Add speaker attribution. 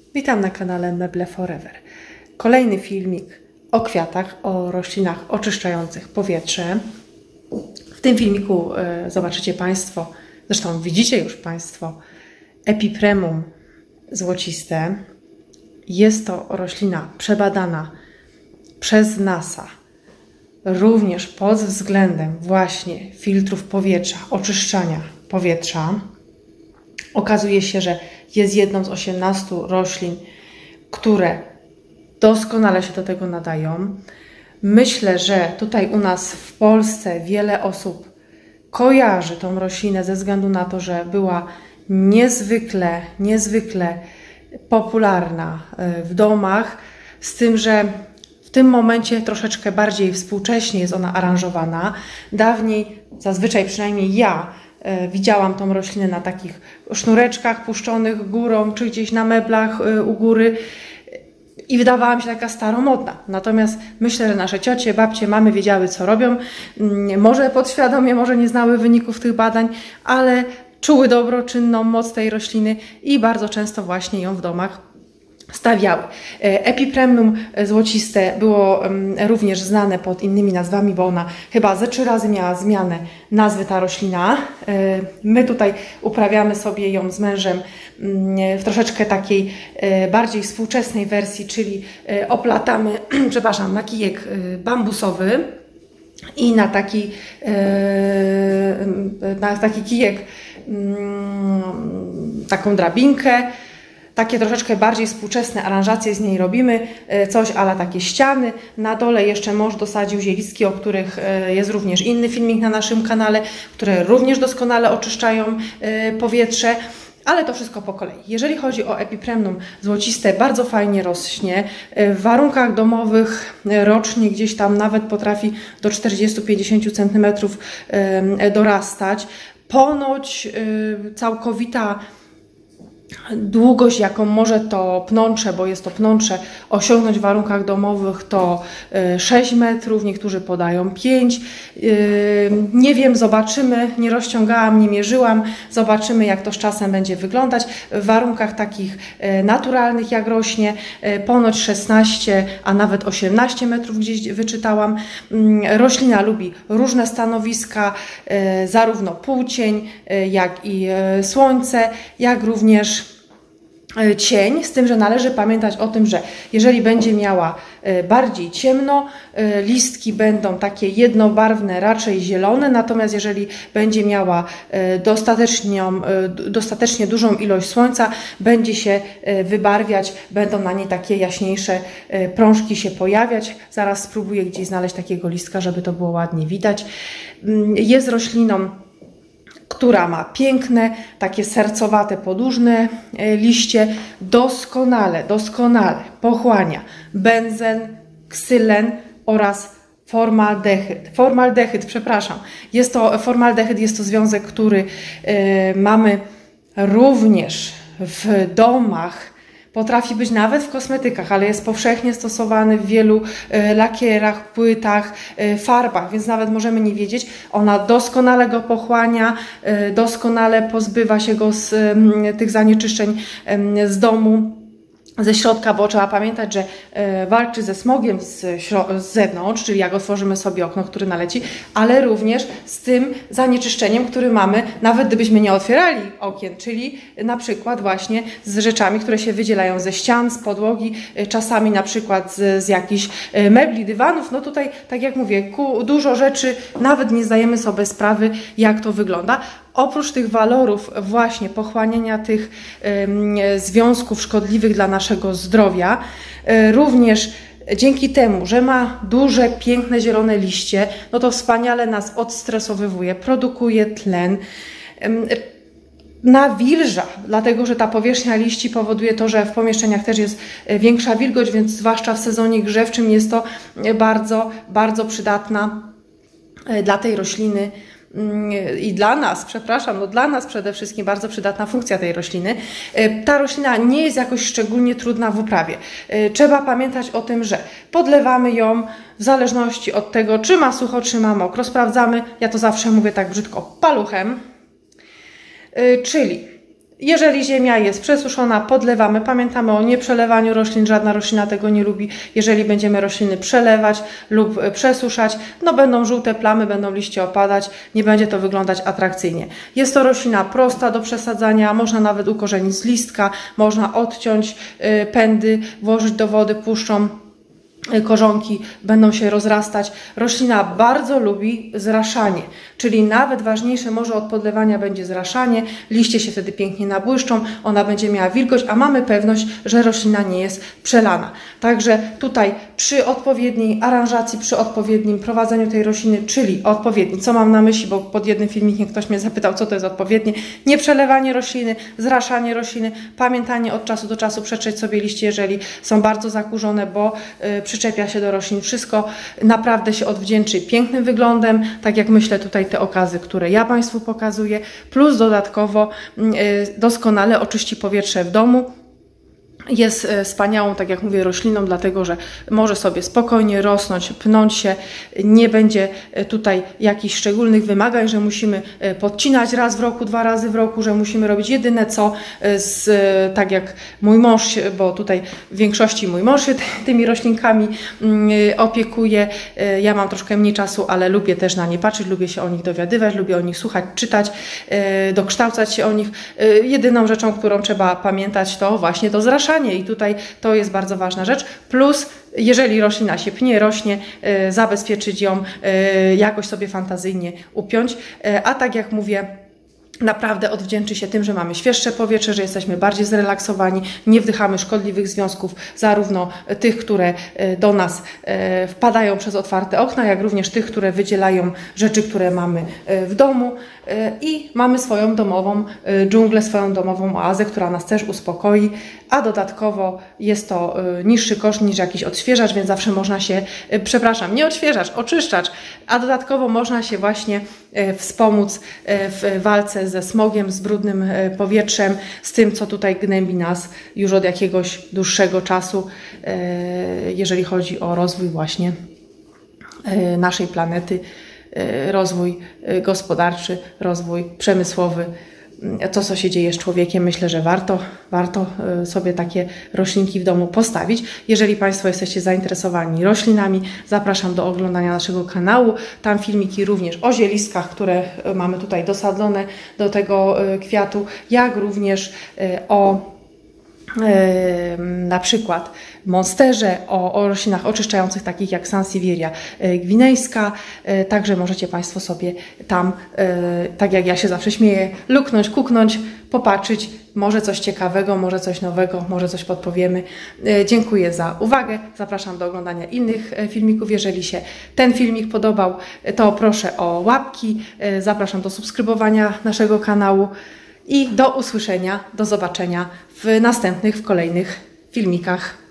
Speaker 1: Witam na kanale Meble Forever. Kolejny filmik o kwiatach, o roślinach oczyszczających powietrze. W tym filmiku zobaczycie Państwo, zresztą widzicie już Państwo, Epipremum złociste. Jest to roślina przebadana przez NASA, również pod względem właśnie filtrów powietrza, oczyszczania powietrza. Okazuje się, że jest jedną z 18 roślin, które doskonale się do tego nadają. Myślę, że tutaj u nas w Polsce wiele osób kojarzy tą roślinę ze względu na to, że była niezwykle popularna w domach, z tym, że w tym momencie troszeczkę bardziej współcześnie jest ona aranżowana. Dawniej, zazwyczaj przynajmniej ja, widziałam tą roślinę na takich sznureczkach puszczonych górą, czy gdzieś na meblach u góry i wydawała mi się taka staromodna. Natomiast myślę, że nasze ciocie, babcie, mamy wiedziały, co robią. Może podświadomie, może nie znały wyników tych badań, ale czuły dobroczynną moc tej rośliny i bardzo często właśnie ją w domach stawiały. Epipremum złociste było również znane pod innymi nazwami, bo ona chyba ze 3 razy miała zmianę nazwy ta roślina. My tutaj uprawiamy sobie ją z mężem w troszeczkę takiej bardziej współczesnej wersji, czyli oplatamy, przepraszam, na kijek bambusowy i na taki kijek, taką drabinkę. Takie troszeczkę bardziej współczesne aranżacje z niej robimy, coś ala takie ściany. Na dole jeszcze mąż dosadził zielistki, o których jest również inny filmik na naszym kanale, które również doskonale oczyszczają powietrze. Ale to wszystko po kolei. Jeżeli chodzi o Epipremum złociste, bardzo fajnie rośnie. W warunkach domowych rocznie gdzieś tam nawet potrafi do 40-50 cm dorastać. Ponoć całkowita długość, jaką może to pnącze, bo jest to pnącze, osiągnąć w warunkach domowych, to 6 metrów, niektórzy podają 5. Nie wiem, zobaczymy, nie rozciągałam, nie mierzyłam, zobaczymy, jak to z czasem będzie wyglądać. W warunkach takich naturalnych, jak rośnie, ponoć 16, a nawet 18 metrów gdzieś wyczytałam. Roślina lubi różne stanowiska, zarówno półcień, jak i słońce, jak również cień, z tym, że należy pamiętać o tym, że jeżeli będzie miała bardziej ciemno, listki będą takie jednobarwne, raczej zielone, natomiast jeżeli będzie miała dostatecznie dużą ilość słońca, będzie się wybarwiać, będą na niej takie jaśniejsze prążki się pojawiać. Zaraz spróbuję gdzieś znaleźć takiego listka, żeby to było ładnie widać. Jest rośliną, która ma piękne, takie sercowate, podłużne liście, doskonale pochłania benzen, ksylen oraz formaldehyd, przepraszam. Formaldehyd jest to związek, który mamy również w domach. Potrafi być nawet w kosmetykach, ale jest powszechnie stosowany w wielu lakierach, płytach, farbach, więc nawet możemy nie wiedzieć. Ona doskonale go pochłania, doskonale pozbywa się go z tych zanieczyszczeń z domu, ze środka, bo trzeba pamiętać, że walczy ze smogiem z zewnątrz, czyli jak otworzymy sobie okno, które naleci, ale również z tym zanieczyszczeniem, które mamy, nawet gdybyśmy nie otwierali okien, czyli na przykład właśnie z rzeczami, które się wydzielają ze ścian, z podłogi, czasami na przykład z jakichś mebli, dywanów. No tutaj, tak jak mówię, dużo rzeczy, nawet nie zdajemy sobie sprawy, jak to wygląda. Oprócz tych walorów właśnie pochłaniania tych związków szkodliwych dla naszego zdrowia, również dzięki temu, że ma duże, piękne, zielone liście, no to wspaniale nas odstresowywuje, produkuje tlen, nawilża, dlatego że ta powierzchnia liści powoduje to, że w pomieszczeniach też jest większa wilgoć, więc zwłaszcza w sezonie grzewczym jest to bardzo przydatna dla tej rośliny i dla nas, przepraszam, no dla nas przede wszystkim bardzo przydatna funkcja tej rośliny. Ta roślina nie jest jakoś szczególnie trudna w uprawie. Trzeba pamiętać o tym, że podlewamy ją w zależności od tego, czy ma sucho, czy ma mokro. Sprawdzamy, ja to zawsze mówię tak brzydko, paluchem, czyli Jeżeli ziemia jest przesuszona, podlewamy. Pamiętamy o nieprzelewaniu roślin, żadna roślina tego nie lubi. Jeżeli będziemy rośliny przelewać lub przesuszać, no będą żółte plamy, będą liście opadać, nie będzie to wyglądać atrakcyjnie. Jest to roślina prosta do przesadzania, można nawet ukorzenić z listka, można odciąć pędy, włożyć do wody puszczą. Korzonki będą się rozrastać. Roślina bardzo lubi zraszanie, czyli nawet ważniejsze może od podlewania będzie zraszanie. Liście się wtedy pięknie nabłyszczą, ona będzie miała wilgoć, a mamy pewność, że roślina nie jest przelana. Także tutaj przy odpowiedniej aranżacji, przy odpowiednim prowadzeniu tej rośliny, czyli odpowiedni, co mam na myśli, bo pod jednym filmikiem ktoś mnie zapytał, co to jest odpowiednie, nie przelewanie rośliny, zraszanie rośliny, pamiętanie od czasu do czasu przetrzeć sobie liście, jeżeli są bardzo zakurzone, bo przyczepia się do roślin, wszystko naprawdę się odwdzięczy pięknym wyglądem, tak jak myślę tutaj te okazy, które ja Państwu pokazuję, plus dodatkowo doskonale oczyści powietrze w domu. Jest wspaniałą, tak jak mówię, rośliną, dlatego że może sobie spokojnie rosnąć, pnąć się, nie będzie tutaj jakichś szczególnych wymagań, że musimy podcinać raz w roku, 2 razy w roku, że musimy robić jedyne co, tak jak mój mąż, bo tutaj w większości mój mąż się tymi roślinkami opiekuje. Ja mam troszkę mniej czasu, ale lubię też na nie patrzeć, lubię się o nich dowiadywać, lubię o nich słuchać, czytać, dokształcać się o nich. Jedyną rzeczą, którą trzeba pamiętać, to właśnie to zraszanie. I tutaj to jest bardzo ważna rzecz. Plus, jeżeli roślina się pnie, rośnie, zabezpieczyć ją, jakoś sobie fantazyjnie upiąć. A tak jak mówię, naprawdę odwdzięczy się tym, że mamy świeższe powietrze, że jesteśmy bardziej zrelaksowani, nie wdychamy szkodliwych związków, zarówno tych, które do nas wpadają przez otwarte okna, jak również tych, które wydzielają rzeczy, które mamy w domu i mamy swoją domową dżunglę, swoją domową oazę, która nas też uspokoi, a dodatkowo jest to niższy koszt niż jakiś odświeżacz, więc zawsze można się, nie odświeżacz, oczyszczacz, a dodatkowo można się właśnie wspomóc w walce ze smogiem, z brudnym powietrzem, z tym, co tutaj gnębi nas już od jakiegoś dłuższego czasu, jeżeli chodzi o rozwój właśnie naszej planety, rozwój gospodarczy, rozwój przemysłowy, to, co się dzieje z człowiekiem. Myślę, że warto sobie takie roślinki w domu postawić. Jeżeli Państwo jesteście zainteresowani roślinami, zapraszam do oglądania naszego kanału. Tam filmiki również o zielistkach, które mamy tutaj dosadzone do tego kwiatu, jak również o na przykład monsterze, o roślinach oczyszczających takich jak Sansevieria gwinejska. Także możecie Państwo sobie tam, tak jak ja się zawsze śmieję, luknąć, kuknąć, popatrzeć, może coś ciekawego, może coś nowego, może coś podpowiemy. Dziękuję za uwagę, zapraszam do oglądania innych filmików. Jeżeli się ten filmik podobał, to proszę o łapki, zapraszam do subskrybowania naszego kanału. I do usłyszenia, do zobaczenia w kolejnych filmikach.